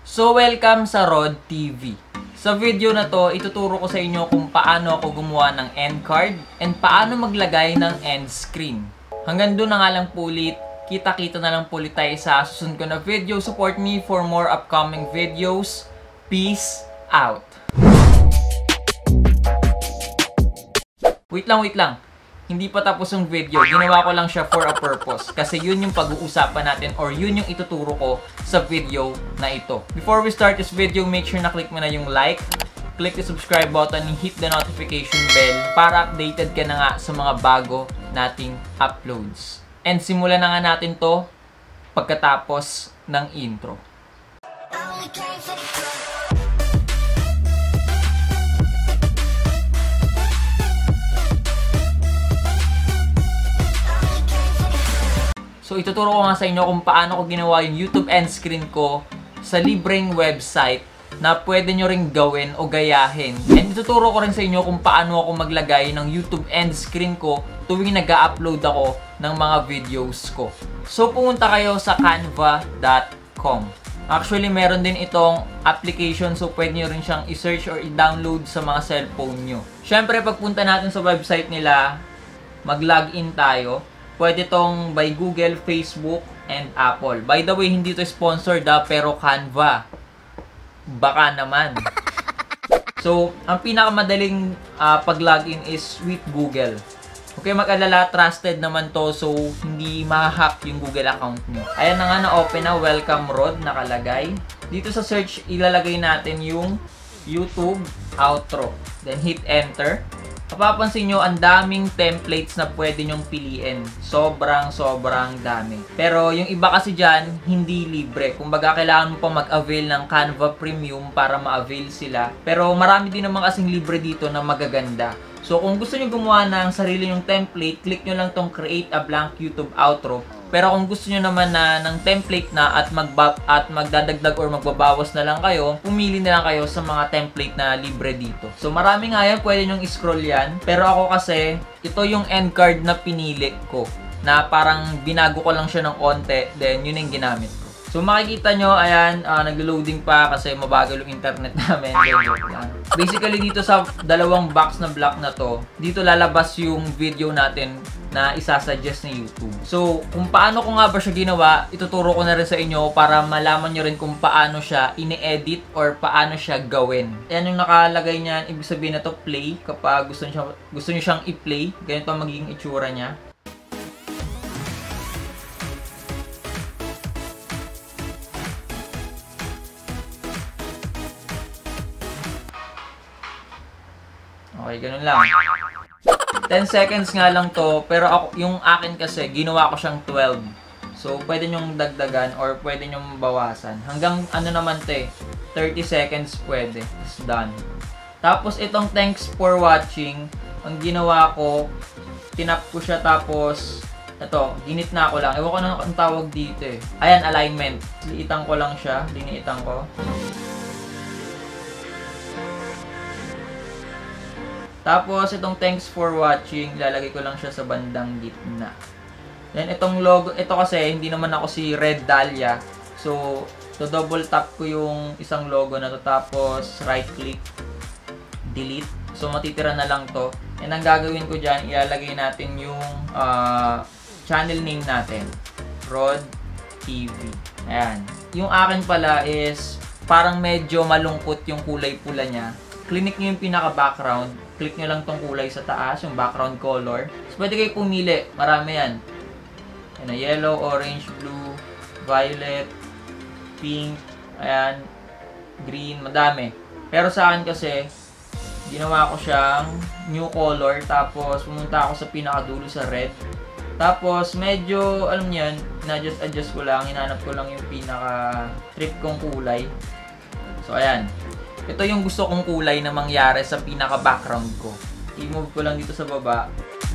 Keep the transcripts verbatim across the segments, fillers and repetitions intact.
So, welcome sa Rod T V. Sa video na to, ituturo ko sa inyo kung paano ako gumawa ng end card and paano maglagay ng end screen. Hanggang doon na nga lang po ulit. Kita-kita na lang po ulit tayo sa susunod ko na video. Support me for more upcoming videos. Peace out! Wait lang, wait lang. Hindi pa tapos yung video. Ginawa ko lang siya for a purpose. Kasi yun yung pag-uusapan natin or yun yung ituturo ko sa video na ito. Before we start this video, make sure na click mo na yung like, click the subscribe button, and hit the notification bell para updated ka na nga sa mga bago nating uploads. And simulan na nga natin to pagkatapos ng intro. So, ituturo ko nga sa inyo kung paano ko ginawa yung YouTube end screen ko sa libreng website na pwede nyo ring gawin o gayahin. And ituturo ko rin sa inyo kung paano ako maglagay ng YouTube end screen ko tuwing nag-upload ako ng mga videos ko. So, pumunta kayo sa canva dot com. Actually, meron din itong application, so pwede nyo rin siyang i-search or i-download sa mga cellphone nyo. Siyempre, pagpunta natin sa website nila, mag-login tayo. Pwede tong by Google, Facebook, and Apple. By the way, hindi to sponsored ha, pero Canva. Baka naman. So, ang pinakamadaling uh, pag-login is with Google. Okay, mag-alala, trusted naman to, so hindi ma-hack yung Google account nyo. Ayan na nga na-open na, welcome Rod, nakalagay. Dito sa search, ilalagay natin yung YouTube outro. Then hit enter. Mapapansin nyo, ang daming templates na pwede nyong piliin. Sobrang, sobrang dami. Pero yung iba kasi dyan, hindi libre. Kumbaga, kailangan mo pa mag-avail ng Canva Premium para ma-avail sila. Pero marami din naman kasing libre dito na magaganda. So, kung gusto nyo gumawa ng sarili nyong template, click nyo lang tong Create a Blank YouTube Outro. Pero kung gusto nyo naman na ng template na at, magba at magdadagdag or magbabawas na lang kayo, pumili na lang kayo sa mga template na libre dito. So marami nga yan, pwede nyong i-scroll yan. Pero ako kasi, ito yung end card na pinili ko. Na parang binago ko lang siya ng konti, then yun yung ginamit ko. So makikita nyo, ayan, uh, naglo-loading pa kasi mabagal yung internet namin. Basically dito sa dalawang box na block na to, dito lalabas yung video natin na isasuggest ni YouTube. So, kung paano ko nga ba siya ginawa, ituturo ko na rin sa inyo para malaman nyo rin kung paano siya ini-edit or paano siya gawin. Ayan yung nakalagay niyan, ibig sabihin na to play. Kapag gusto nyo, gusto nyo siyang i-play, ganito ang magiging itsura niya. Okay, ganun lang. ten seconds nga lang to, pero ako, yung akin kasi, ginawa ko siyang twelve. So, pwede nyong dagdagan or pwede nyong bawasan. Hanggang ano naman to eh, thirty seconds pwede. It's done. Tapos, itong thanks for watching, ang ginawa ko, tinap ko siya tapos, ito, ginit na ako lang. Ewan ko na ang tawag dito eh. Ayan, alignment. Liitan ko lang siya, liniitan ko. Tapos, itong thanks for watching, lalagay ko lang siya sa bandang gitna. Then, itong logo, ito kasi, hindi naman ako si Red Dahlia. So, to double tap ko yung isang logo na to. Tapos, right click, delete. So, matitira na lang to. And ang gagawin ko dyan, ilalagay natin yung uh, channel name natin. Rod T V. Ayan. Yung akin pala is, parang medyo malungkot yung kulay pula niya. Click nyo yung pinaka-background. Click nyo lang tong kulay sa taas, yung background color. So, pwede kayo pumili. Marami yan. Yan na, yellow, orange, blue, violet, pink, ayan, green, madami. Pero sa akin kasi, ginawa ko siyang new color. Tapos, pumunta ako sa pinakadulo sa red. Tapos, medyo, alam nyo yan, na-adjust-adjust ko lang. Hinanap ko lang yung pinaka-trip kong kulay. So, ayan. Ito yung gusto kong kulay na mangyari sa pinaka-background ko. I-move ko lang dito sa baba.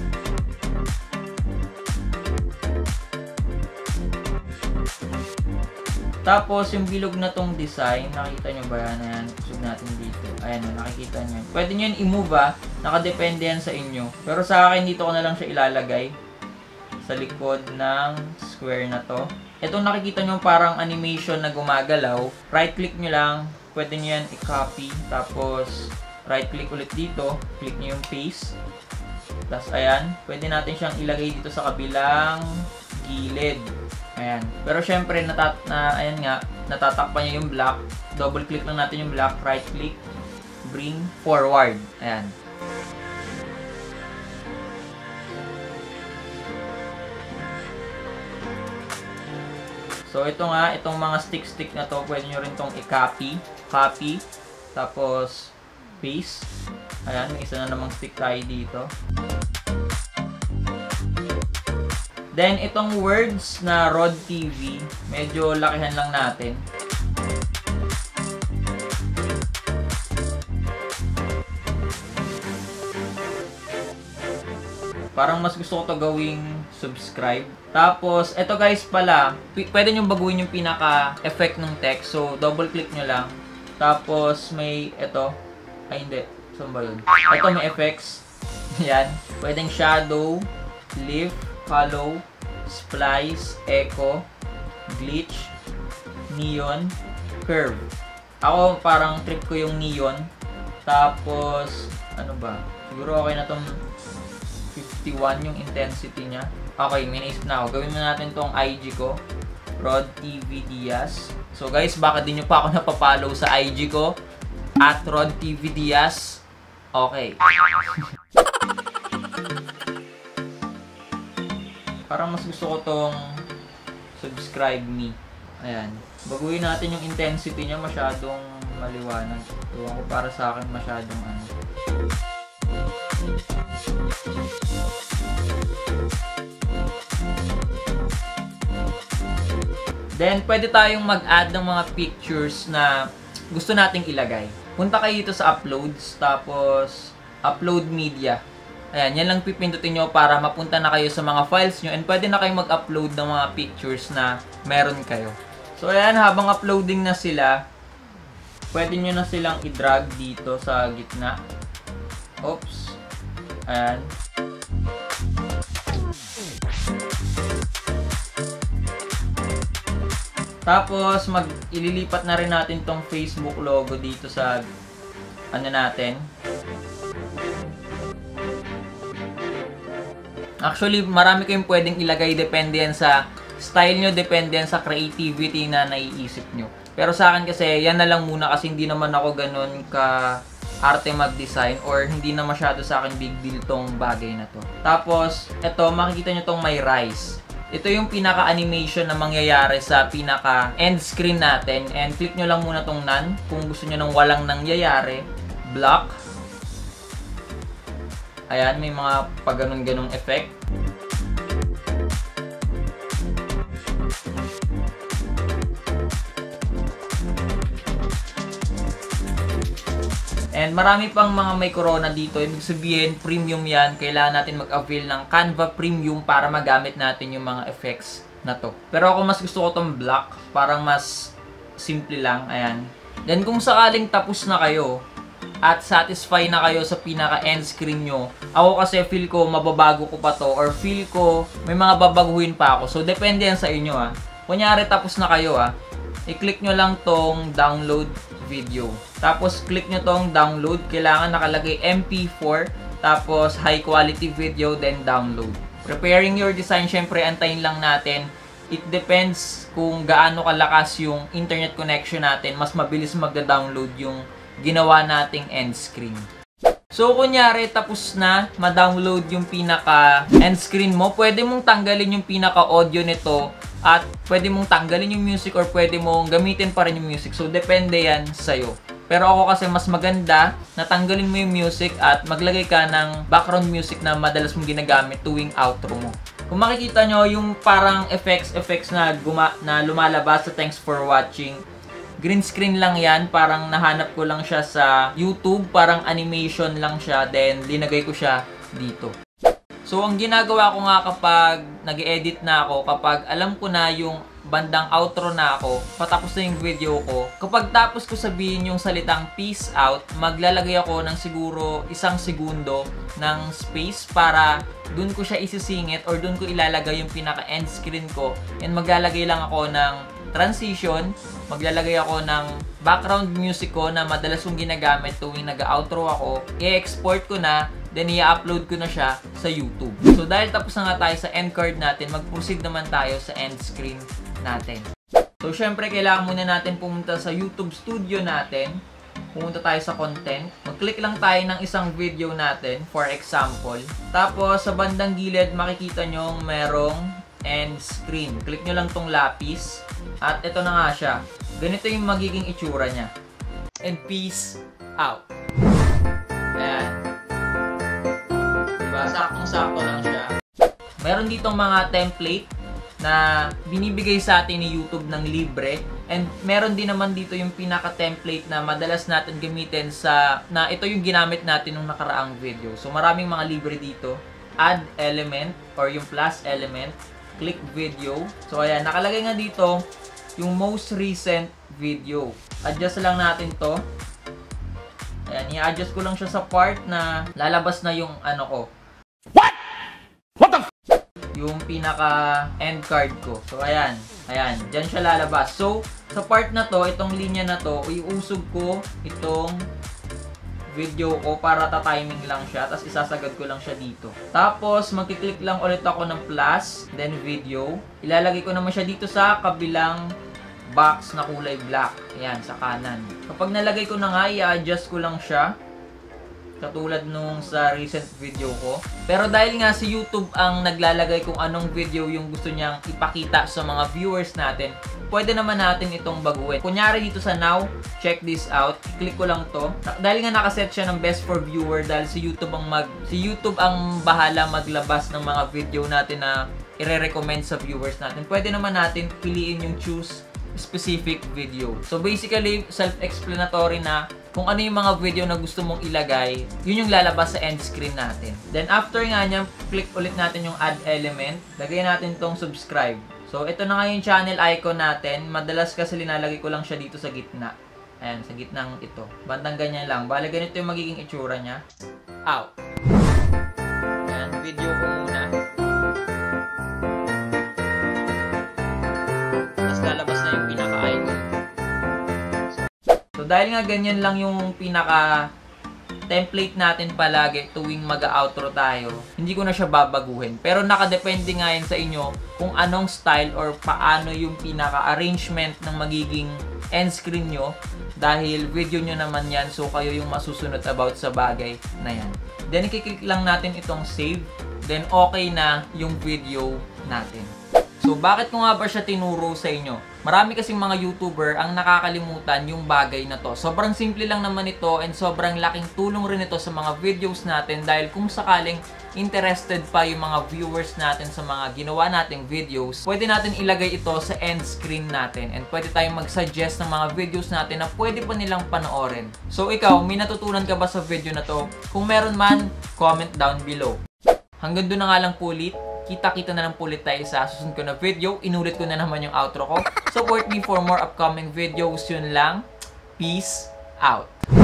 Tapos, yung bilog na tong design, nakita nyo ba yan? Ayan, usog natin dito. Ayan, nakikita nyo. Pwede nyo yan i-move ah. Nakadepende yan sa inyo. Pero sa akin, dito ko na lang siya ilalagay. Sa likod ng square na to. Itong nakikita nyo parang animation na gumagalaw, right click nyo lang, pwede nyo yan i-copy, tapos right click ulit dito, click nyo yung paste. Tapos ayan, pwede natin siyang ilagay dito sa kabilang gilid. Ayan. Pero syempre, natat na, ayan nga, natatakpan niya yung black. Double click lang natin yung black, right click, bring forward. Ayan. So ito nga, itong mga stick-stick na to, pwede nyo rin itong i-copy. Copy. Tapos, paste. Ayan, may isa na namang stick tayo dito. Then, itong words na Rod T V, medyo lakihan lang natin. Parang mas gusto ko to gawing subscribe. Tapos, ito guys pala, pwede nyo baguhin yung pinaka-effect ng text. So, double click nyo lang. Tapos, may ito. Ay, hindi. Saan ba yun? Ito may effects. Yan. Pwedeng shadow, lift, hollow, splice, echo, glitch, neon, curve. Ako parang trip ko yung neon. Tapos, ano ba? Siguro okay na tong fifty-one yung intensity niya. Okay, may naisip na ako. Gawin na natin tong I G ko. Rod T V Diaz. So guys, baka di nyo pa ako napapollow sa I G ko. At Rod T V Diaz. Okay. Parang mas gusto ko tong subscribe me. Ayan. Baguhin natin yung intensity niya, masyadong maliwanag. Ewan ko, para sa akin masyadong ano. Then, pwede tayong mag-add ng mga pictures na gusto nating ilagay. Punta kayo dito sa uploads, tapos upload media. Ayan, yan lang pipindutin nyo para mapunta na kayo sa mga files nyo and pwede na kayo mag-upload ng mga pictures na meron kayo. So, ayan, habang uploading na sila, pwede nyo na silang i-drag dito sa gitna. Oops. Ayan. Tapos, mag ililipat na rin natin tong Facebook logo dito sa ano natin. Actually, marami kayong pwedeng ilagay, depende yan sa style nyo, depende yan sa creativity na naiisip nyo. Pero sa akin kasi, yan na lang muna kasi hindi naman ako ganun ka arte mag-design or hindi na masyado sa akin big deal tong bagay na to. Tapos, eto, makikita nyo tong may rise. Ito yung pinaka-animation na mangyayari sa pinaka-end screen natin. And click nyo lang muna tong none kung gusto nyo nang walang nangyayari. Block. Ayan, may mga pag-ganun-ganung effect. And marami pang mga may corona dito. Ibig sabihin, premium yan. Kailangan natin mag-avail ng Canva Premium para magamit natin yung mga effects na to. Pero ako mas gusto ko tong black. Parang mas simple lang. Ayan. Then kung sakaling tapos na kayo at satisfy na kayo sa pinaka-end screen nyo, ako kasi feel ko mababago ko pa to or feel ko may mga babaguhin pa ako. So depende yan sa inyo ah. Kunyari tapos na kayo ah. I-click nyo lang tong download video. Tapos, click nyo tong download. Kailangan nakalagay M P four. Tapos, high quality video, then download. Preparing your design, syempre, antayin lang natin. It depends kung gaano kalakas yung internet connection natin. Mas mabilis magda-download yung ginawa nating end screen. So, kunyari, tapos na ma-download yung pinaka-end screen mo, pwede mong tanggalin yung pinaka-audio nito at pwede mong tanggalin yung music or pwede mong gamitin pa rin yung music. So, depende yan sa'yo. Pero ako kasi mas maganda na tanggalin mo yung music at maglagay ka ng background music na madalas mong ginagamit tuwing outro mo. Kung makikita nyo, yung parang effects, effects na, guma na lumalabas sa thanks for watching, green screen lang yan. Parang nahanap ko lang siya sa YouTube. Parang animation lang siya. Then, linagay ko siya dito. So, ang ginagawa ko nga kapag nag-edit na ako, kapag alam ko na yung bandang outro na ako, patapos na yung video ko, kapag tapos ko sabihin yung salitang peace out, maglalagay ako ng siguro isang segundo ng space para dun ko siya isisingit or dun ko ilalagay yung pinaka-end screen ko, and maglalagay lang ako ng transition, maglalagay ako ng background music ko na madalas kong ginagamit tuwing nag-outro ako, i-export ko na, then i-upload ko na siya sa YouTube. So dahil tapos na nga tayo sa end card natin, mag-proceed naman tayo sa end screen natin. So syempre kailangan muna natin pumunta sa YouTube studio natin. Pumunta tayo sa content. Mag-click lang tayo ng isang video natin, for example. Tapos sa bandang gilid makikita nyo merong end screen. Click nyo lang tong lapis. At ito na nga siya. Ganito yung magiging itsura niya. And peace out. Ayan. Saktong-sakto lang siya. Meron ditong mga template na binibigay sa atin ni YouTube ng libre, and meron din naman dito yung pinaka-template na madalas natin gamitin sa, na ito yung ginamit natin nung nakaraang video. So maraming mga libre dito. Add element or yung plus element, click video. So ayan, nakalagay nga dito yung most recent video. Adjust lang natin to. Ayan, i-adjust ko lang siya sa part na lalabas na yung ano ko. What? What the f***? Yung pinaka end card ko. So ayan, ayan, diyan siya lalabas. So sa part na to, itong linya na to, iusog ko itong video ko para ta-timing lang siya, tapos isasagad ko lang siya dito. Tapos magki-click lang ulit ako ng plus, then video. Ilalagay ko naman siya dito sa kabilang box na kulay black. Ayan, sa kanan. Kapag nalagay ko na nga, i-adjust ko lang siya. Katulad nung sa recent video ko. Pero dahil nga si YouTube ang naglalagay kung anong video yung gusto niyang ipakita sa mga viewers natin, pwede naman natin itong baguhin. Kunyari dito sa now, check this out. I-click ko lang to. Dahil nga nakaset siya ng best for viewer, dahil si YouTube ang mag si YouTube ang bahala maglabas ng mga video natin na ire-recommend sa viewers natin. Pwede naman natin piliin yung choose specific video. So basically, self-explanatory na kung ano yung mga video na gusto mong ilagay, yun yung lalabas sa end screen natin. Then after nga niya, click ulit natin yung add element. Lagay natin tong subscribe. So ito na nga yung channel icon natin. Madalas kasi linalagay ko lang siya dito sa gitna. Ayan, sa gitnang ito. Bandang ganyan lang. Bale, ganito yung magiging itsura niya. Out. Ayan, video ko muna. Tapos lalabas na yung pinaka-icon. So dahil nga ganyan lang yung pinaka template natin palagi tuwing mag-outro tayo, hindi ko na siya babaguhin. Pero nakadepende nga yan sa inyo kung anong style or paano yung pinaka-arrangement ng magiging end screen nyo, dahil video nyo naman yan, so kayo yung masusunod about sa bagay na yan. Then i-click lang natin itong save, then okay na yung video natin. So, bakit ko nga ba siya tinuro sa inyo? Marami kasing mga YouTuber ang nakakalimutan yung bagay na to. Sobrang simple lang naman ito, and sobrang laking tulong rin ito sa mga videos natin, dahil kung sakaling interested pa yung mga viewers natin sa mga ginawa nating videos, pwede natin ilagay ito sa end screen natin, and pwede tayong mag-suggest ng mga videos natin na pwede pa nilang panoorin. So, ikaw, may natutunan ka ba sa video na to? Kung meron man, comment down below. Hanggang doon na nga lang po ulit. Kita-kita na lang po ulit tayo sa susunod ko na video. Inulit ko na naman yung outro ko. Support me for more upcoming videos. Yun lang. Peace out.